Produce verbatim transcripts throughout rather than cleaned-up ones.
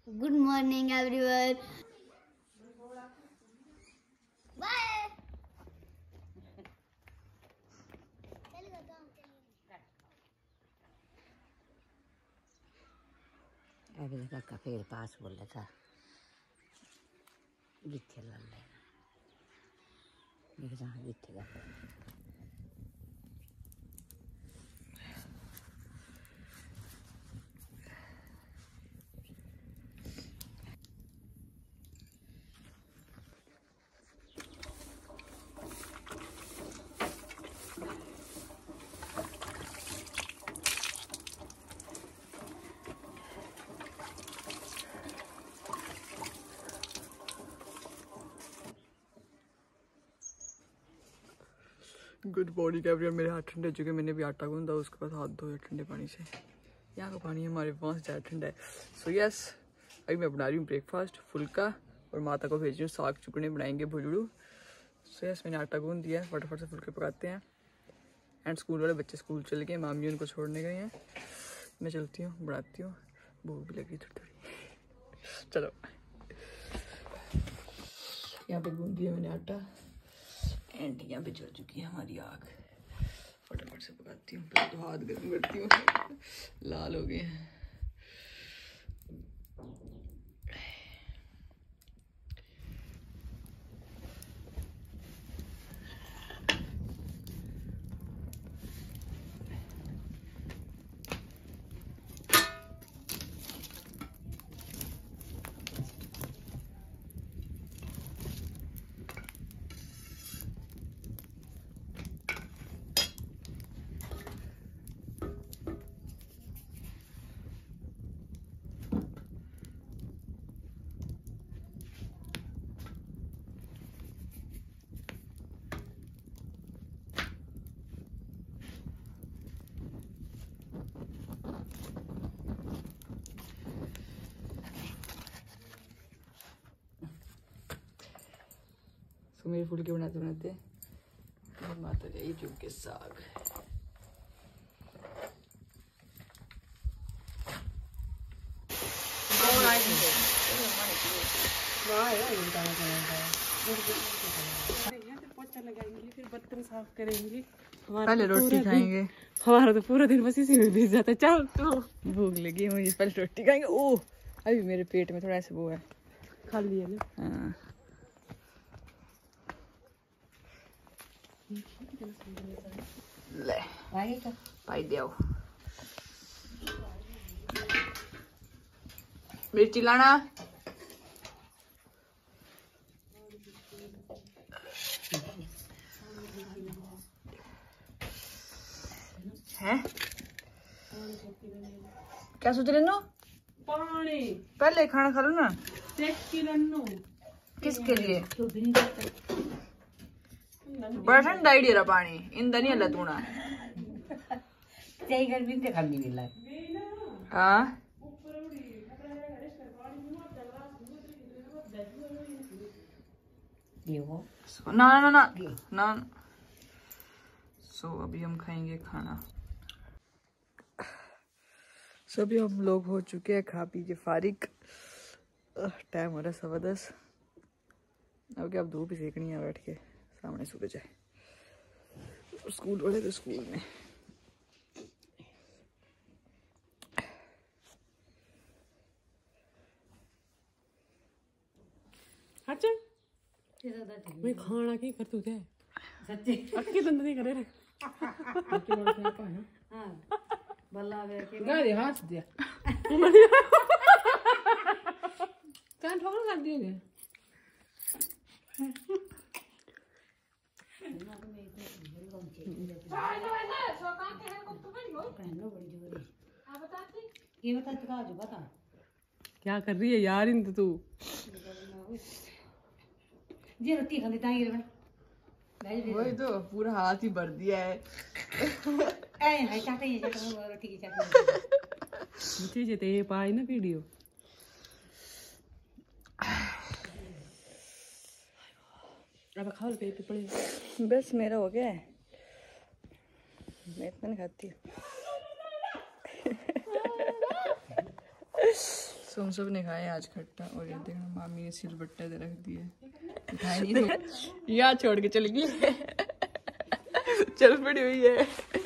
Good morning, everyone. Bye. अभी तक का फिर पास बोल रहा था जिथे लड़ लेना देख जहाँ जिथे का गुड मॉर्निंग एवरीवन। मेरे हाथ ठंडे हो चुके, मैंने भी आटा गूंदा, उसके बाद हाथ धोए ठंडे पानी से। यहाँ का पानी हमारे वहाँ से ज़्यादा ठंडा है। सो यस, अभी मैं बना रही हूँ ब्रेकफास्ट, फुल्का, और माता को भेज रही हूँ साग चुकने बनाएंगे भुजड़ू। सो यस, मैंने आटा गूंद दिया है, फटाफट से फुल्के पकाते हैं। एंड स्कूल वाले बच्चे स्कूल चले गए, मामी उनको छोड़ने गए हैं। मैं चलती हूँ, बनाती हूँ, भूख भी लगी थोड़ी थोड़ी। चलो, यहाँ पे गूंद दिया मैंने आटा एंड यहाँ पे चल चुकी है हमारी आग। फटाफट से पकाती हूँ, पहले तो हाथ गर्म करती हूँ, लाल हो गए हैं। मेरे फुलके बनाते बनाते माता जी चुग के साग। पोछा लगाएंगे, फिर बर्तन साफ करेंगे, पहले रोटी खाएंगे। हमारा तो पूरा दिन बस इसी में बीत जाता है। चल तो भूख लगी है मुझे, पहले रोटी खाएंगे। ओह, अभी मेरे पेट में थोड़ा ऐसे वो है, खाली है ना। हाँ। ले पाई दियो मिर्ची लाना। है क्या सोच रहे हो? पानी पहले खाना खा लो ना। किसके लिए? बड़ा ठंडा आइडिया पानी इंदा नहीं हल्ला तूना। गर्मी से खानी मिला हाँ ना ना ना ना। सो अभी हम खाएंगे खाना। सो अभी हम लोग हो चुके हैं खा पी के फारिग। टाइम हो रहा है सवा दस। अब क्या, अब धूप ही सेकनी है बैठ के, सामने सूरज है। स्कूल वाले तो स्कूल में। अच्छा मैं खाना की कर तू थे सच्ची अक्की दंद नहीं करे रे। हां बल्ला वे के गाड़ी हाथ दिया कान ठोकर कर दिए। क्या कर रही है यार इन तू? जी रोटी खाती ताई रे वही तो पूरा हाथ ही भर दिया है। ए हाय चाहते ये चाहते रोटी की चाहते मुझे जे ते पाई ना वीडियो। अब खाओ पे पे पड़े। बस मेरा हो गया है, मैं इतना नहीं खाती। सो हम सब ने खाए आज खट्टा। और ये देखना मामी ने सिलबट्टे दे रख दिए, खाए नहीं तो यहाँ छोड़ के चली गई। चल पड़ी हुई है,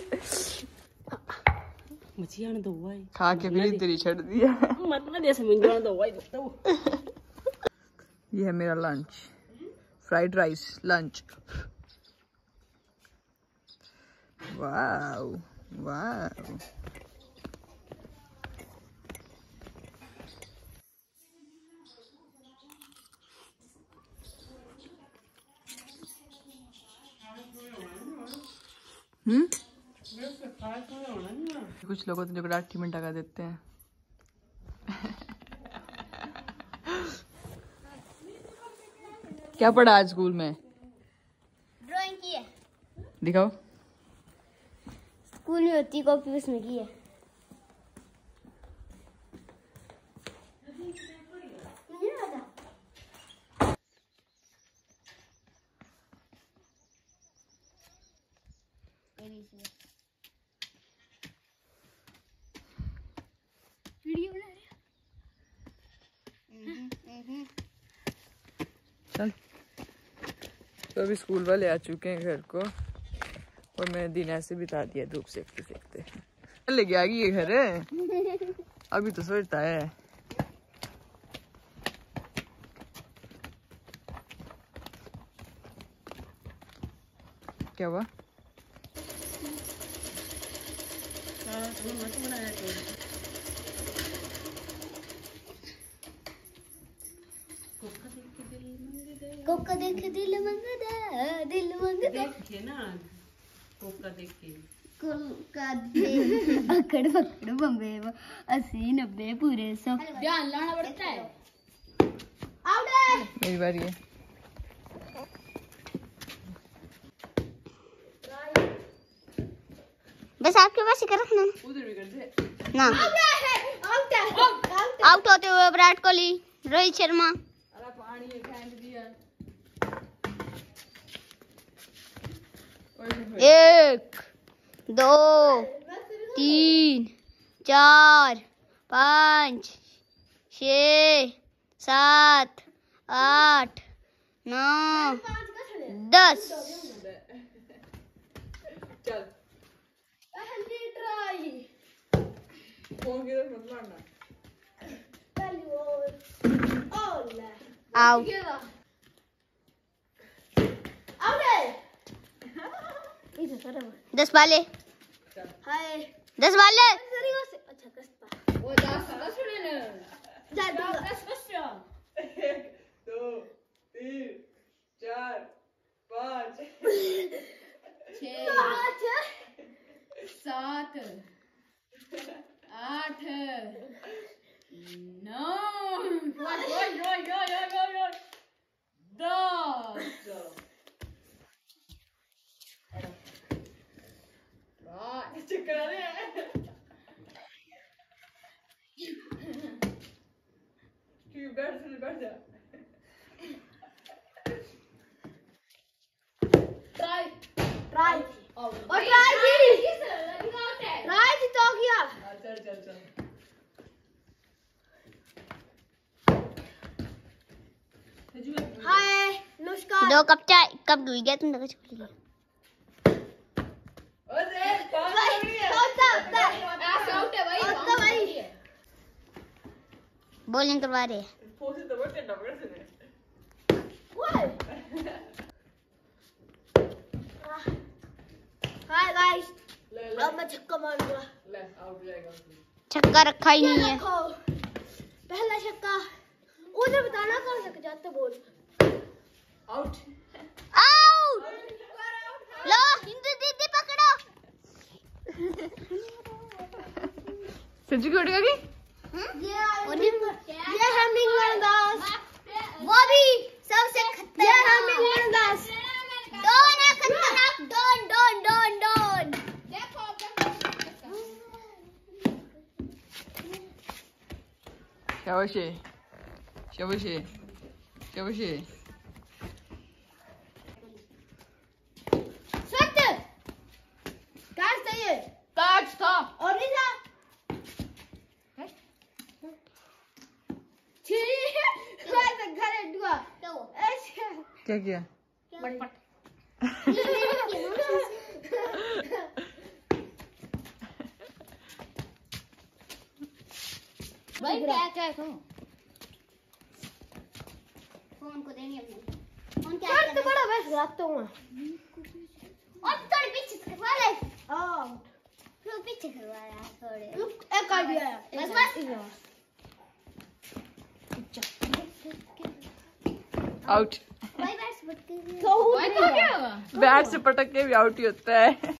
मछिया ने दो भाई खा के फिर इधर ही छड़ दिया। मतलब जैसे मुझे दो भाई ये है मेरा lunch, fried rice lunch. Wow wow. Hmm कुछ लोगों तो जो आठ मिनट लगा देते हैं। क्या पढ़ा आज स्कूल में? ड्राइंग की है। दिखाओ। स्कूल में होती कॉपी उसमें की है। वीडियो बना रहे हो? चल तो अभी स्कूल वाले आ चुके हैं घर को, और मैंने दिन ऐसे बिता दिया धूप सेकते सेकते। लेके आ गई ये घर है, अभी तो सोचता है। क्या हुआ? कोका देख के दिल मंगदा, दिल मंगदा देखिए ना कोका देख के कोका दे अकड़ पकड़ बम्बे अस्सी नब्बे पूरे सौ। ध्यान लाना पड़ता है। आउट है। मेरी बारी है। बस आपके पास ही कर रखना उधर भी कर दे ना। आउट है। आउट होते हुए विराट कोहली, रोहित शर्मा। अरे पानी ये फेंक दिया। एक दो तीन चार पाँच छः सात आठ नौ दस। चल फोन की तरफ मत मारना। आउट। दस वाले दस वाले वो दस दस मिनट एक दो तीन चार पाँच छः सात आठ नौ दस। चक्कर आ रहे हैं। बैठ जा बैठ जा। ट्राई ट्राई और ट्राई की ट्राई की तो किया। चल चल चल। हाय नमस्कार। दो कप चाय कब डूल गया तुम? कुछ भूल गया। अरे पाँच हो गई है। आउट है भाई। तो भाई बॉलिंग करवा रहे हैं। फोन तो बहुत डंडा पकड़ से। हाय गाइस, ले ले अब मैं छक्का मारूंगा। ले आउट जाएगा। छक्का रखा ही नहीं है। पहला छक्का उधर बताना कौन सा जाते बोल। Out out. लो हिंदी दीदी पकड़ो। सच्ची की उठ गई। ये है मिंगल दास, वो भी सबसे खतरनाक। ये है मिंगल दास। डॉन है खतरनाक। Don don don don. देखो शाबाश शाबाश शाबाश। सत्य कैच चाहिए। कैच था और नहीं था। क्या किया? भाई क्या क्या तुम फोन को देनी अपने फोन क्या करना है? बड़ा बस रखता हूं और थोड़े पीछे करवा ले। हां तो पीछे करवा यार थोड़े एक कर दिया बस बस आउट। भाई बैट से पटक के तो क्या हुआ? बैट से पटक के भी आउट ही होता है।